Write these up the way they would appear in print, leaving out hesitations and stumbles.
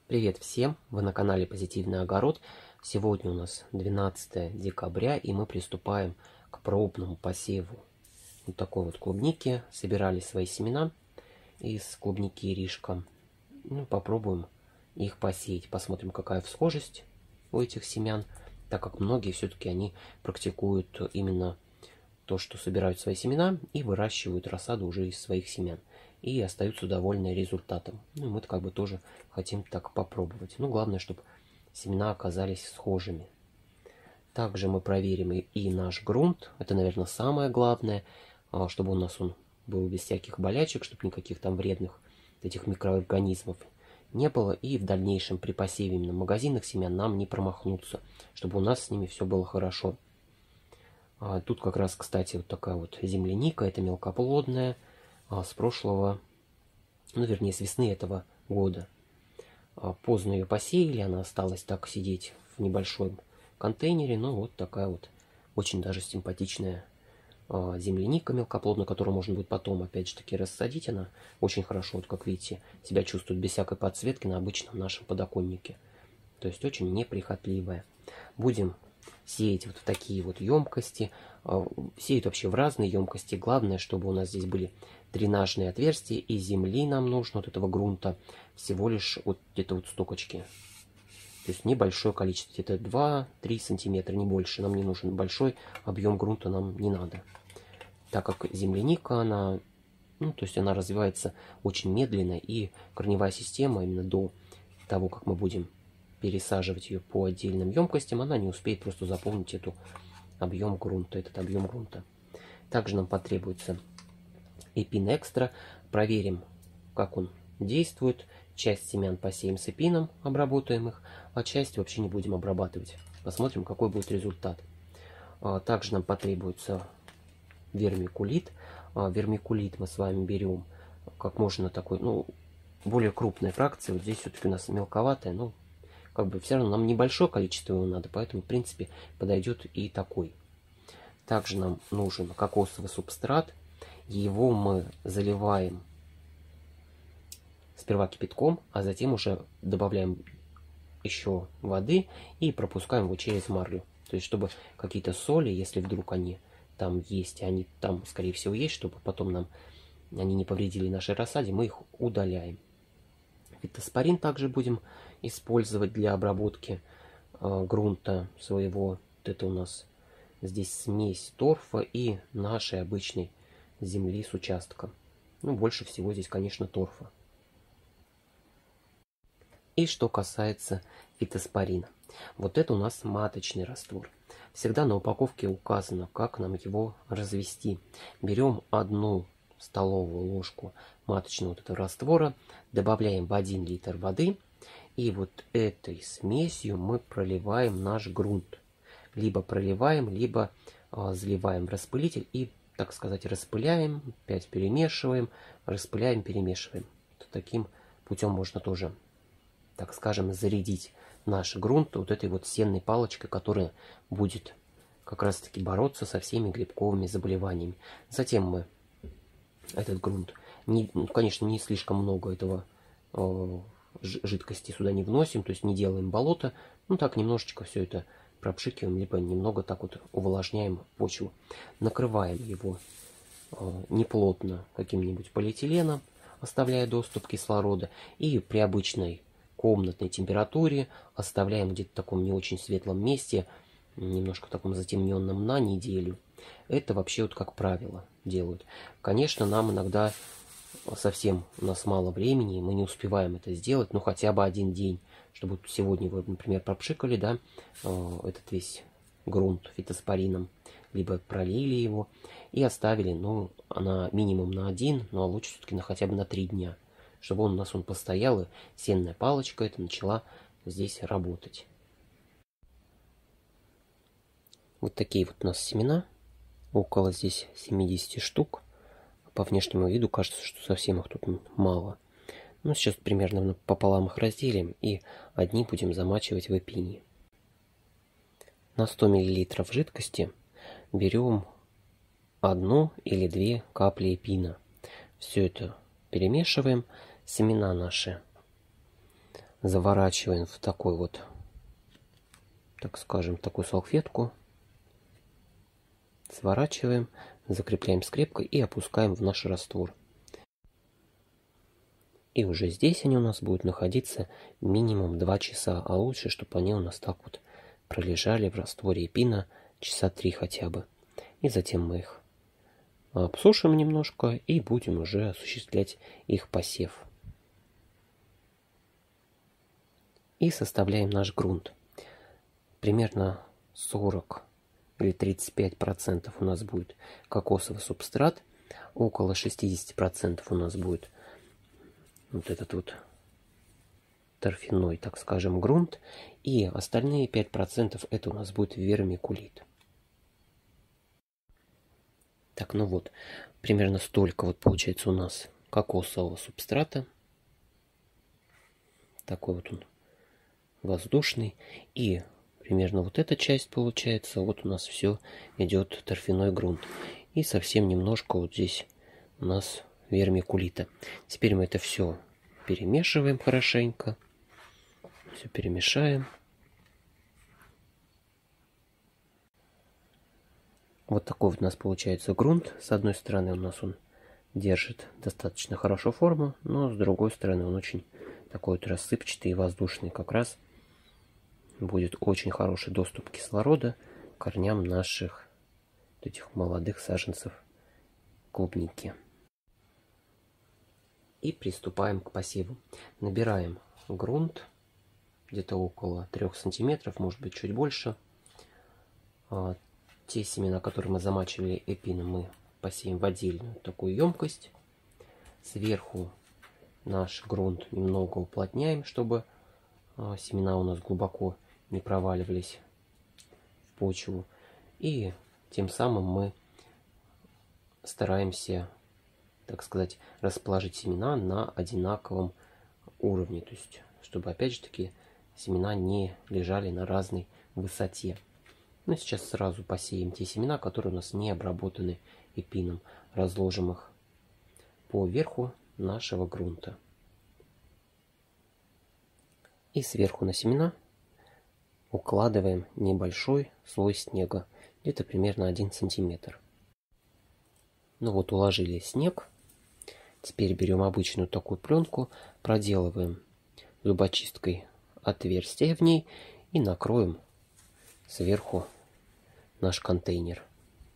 Привет всем! Вы на канале Позитивный огород. Сегодня у нас 12 декабря, и мы приступаем к пробному посеву вот такой вот клубники. Собирали свои семена из клубники иришка. Попробуем их посеять. Посмотрим, какая всхожесть у этих семян, так как многие все-таки они практикуют именно то, что собирают свои семена и выращивают рассаду уже из своих семян. И остаются довольны результатом. Мы-то как бы тоже хотим так попробовать. Главное, чтобы семена оказались схожими. Также мы проверим и наш грунт. Это, наверное, самое главное, чтобы у нас он был без всяких болячек, чтобы никаких там вредных этих микроорганизмов не было. И в дальнейшем при посеве именно магазинных семян нам не промахнуться, чтобы у нас с ними все было хорошо. Тут как раз, кстати, вот такая вот земляника. Это мелкоплодная. С прошлого, вернее, с весны этого года. Поздно ее посеяли, она осталась так сидеть в небольшом контейнере. Но вот такая вот очень даже симпатичная земляника мелкоплодная, которую можно будет потом, опять же таки, рассадить. Она очень хорошо, вот как видите, себя чувствует без всякой подсветки на обычном нашем подоконнике. То есть очень неприхотливая. Будем сеять вот в такие вот емкости. Сеять вообще в разные емкости. Главное, чтобы у нас здесь были дренажные отверстия, и земли нам нужно, вот этого грунта, всего лишь вот где-то вот стокочки. То есть небольшое количество, где-то 2-3 сантиметра, не больше. Нам не нужен большой объем грунта, нам не надо. Так как земляника, она, то есть она развивается очень медленно, и корневая система именно до того, как мы будем пересаживать ее по отдельным емкостям, она не успеет просто заполнить этот объем грунта. Также нам потребуется эпин экстра. Проверим, как он действует. Часть семян посеем с эпином, обработаем их, а часть вообще не будем обрабатывать. Посмотрим, какой будет результат. Также нам потребуется вермикулит. Вермикулит мы с вами берем как можно такой, более крупной фракции. Вот здесь все-таки у нас мелковатая, но как бы все равно нам небольшое количество его надо, поэтому в принципе подойдет и такой. Также нам нужен кокосовый субстрат. Его мы заливаем сперва кипятком, а затем уже добавляем еще воды и пропускаем его через марлю. То есть, чтобы какие-то соли, если вдруг они там есть, они там, скорее всего, есть, чтобы потом они не повредили нашей рассаде, мы их удаляем. Фитоспорин также будем использовать для обработки грунта своего. Вот это у нас здесь смесь торфа и нашей обычной земли с участка. Больше всего здесь, конечно, торфа. И что касается фитоспорина. Вот это у нас маточный раствор. Всегда на упаковке указано, как нам его развести. Берем 1 столовую ложку маточного вот этого раствора, добавляем в 1 литр воды, и вот этой смесью мы проливаем наш грунт. Либо проливаем, либо заливаем в распылитель и, так сказать, распыляем, опять перемешиваем, распыляем, перемешиваем. Таким путем можно тоже, так скажем, зарядить наш грунт вот этой вот сенной палочкой, которая будет как раз таки бороться со всеми грибковыми заболеваниями. Затем мы этот грунт, конечно, не слишком много этого жидкости сюда не вносим, то есть не делаем болото, так немножечко все это пропшикиваем, либо немного так вот увлажняем почву. Накрываем его неплотно каким-нибудь полиэтиленом, оставляя доступ кислорода, и при обычной комнатной температуре оставляем где-то в таком не очень светлом месте, немножко в таком затемненном, на неделю. Это вообще вот как правило делают. Конечно, нам иногда совсем у нас мало времени, мы не успеваем это сделать, хотя бы 1 день, чтобы сегодня вы, например, пропшикали, да, этот весь грунт фитоспорином, либо пролили его и оставили, на минимум на 1, а лучше все-таки хотя бы на 3 дня, чтобы он у нас постоял, и сенная палочка это начала здесь работать. Вот такие вот у нас семена, около здесь 70 штук. По внешнему виду кажется, что совсем их тут мало. Сейчас примерно пополам их разделим, и одни будем замачивать в эпине. На 100 мл жидкости берем 1 или 2 капли эпина. Все это перемешиваем. Семена наши заворачиваем в такой вот, так скажем, такую салфетку. Сворачиваем, закрепляем скрепкой и опускаем в наш раствор. И уже здесь они у нас будут находиться минимум 2 часа, а лучше, чтобы они у нас так вот пролежали в растворе эпина часа 3 хотя бы. И затем мы их обсушим немножко и будем уже осуществлять их посев. И составляем наш грунт. Примерно 40 или 35% у нас будет кокосовый субстрат, около 60% у нас будет вот этот вот торфяной, так скажем, грунт, и остальные 5% это у нас будет вермикулит. Так, ну вот, примерно столько вот получается у нас кокосового субстрата. Такой вот он воздушный. И примерно вот эта часть получается. Вот у нас все идет торфяной грунт. И совсем немножко вот здесь у нас вермикулита. Теперь мы это все перемешиваем хорошенько. Все перемешаем. Вот такой вот у нас получается грунт. С одной стороны у нас он держит достаточно хорошо форму, но с другой стороны он очень такой вот рассыпчатый и воздушный. Как раз будет очень хороший доступ кислорода к корням наших вот этих молодых саженцев клубники. И приступаем к посеву. Набираем грунт где-то около 3 сантиметров, может быть чуть больше. Те семена, которые мы замачивали эпином, мы посеем в отдельную такую емкость. Сверху наш грунт немного уплотняем, чтобы семена у нас глубоко не проваливались в почву. И тем самым мы стараемся, так сказать, расположить семена на одинаковом уровне. То есть, чтобы опять же таки семена не лежали на разной высоте. Ну, сейчас сразу посеем те семена, которые у нас не обработаны эпином. Разложим их по верху нашего грунта. И сверху на семена укладываем небольшой слой снега, где-то примерно 1 сантиметр. Ну вот уложили снег. Теперь берем обычную такую пленку, проделываем зубочисткой отверстие в ней и накроем сверху наш контейнер.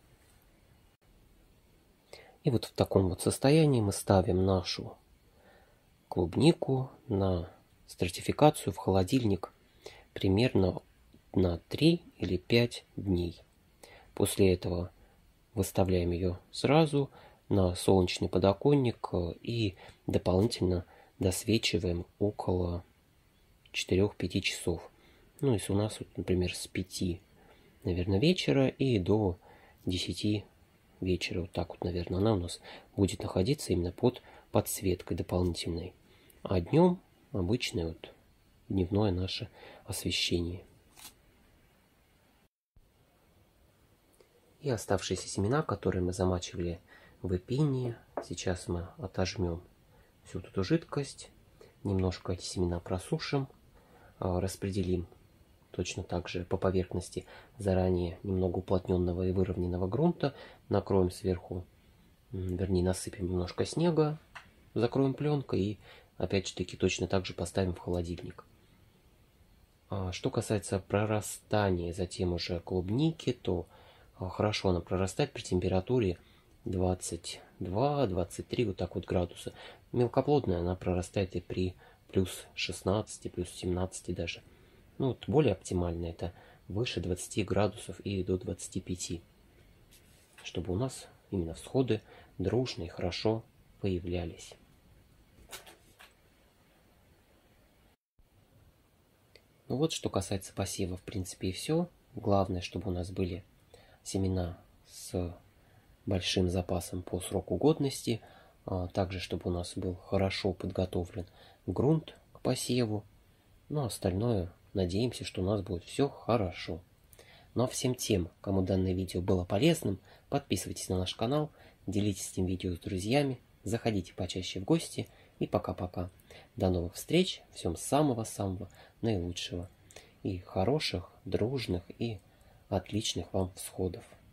И вот в таком вот состоянии мы ставим нашу клубнику на стратификацию в холодильник примерно на 3 или 5 дней. После этого выставляем ее сразу на солнечный подоконник и дополнительно досвечиваем около 4-5 часов. Ну, если у нас, вот, например, с 5, наверное, вечера и до 10 вечера, вот так вот, наверное, она у нас будет находиться именно под подсветкой дополнительной. А днем обычное вот дневное наше освещение. И оставшиеся семена, которые мы замачивали в эпине, сейчас мы отожмем всю эту жидкость, немножко эти семена просушим, распределим точно так же по поверхности заранее немного уплотненного и выровненного грунта, накроем сверху, вернее насыпем немножко снега, закроем пленкой и опять же таки точно так же поставим в холодильник. Что касается прорастания затем уже клубники, то хорошо она прорастает при температуре 22-23 вот так вот градуса. Мелкоплодная она прорастает и при плюс 16, плюс 17 даже. Ну вот более оптимально это выше 20 градусов и до 25. Чтобы у нас именно всходы дружно и хорошо появлялись. Ну вот, что касается посева, в принципе, и все. Главное, чтобы у нас были семена с большим запасом по сроку годности. Также, чтобы у нас был хорошо подготовлен грунт к посеву. Ну, а остальное, надеемся, что у нас будет все хорошо. Ну, а всем тем, кому данное видео было полезным, подписывайтесь на наш канал, делитесь этим видео с друзьями, заходите почаще в гости и пока-пока. До новых встреч. Всем самого-самого наилучшего. И хороших, дружных и отличных вам всходов.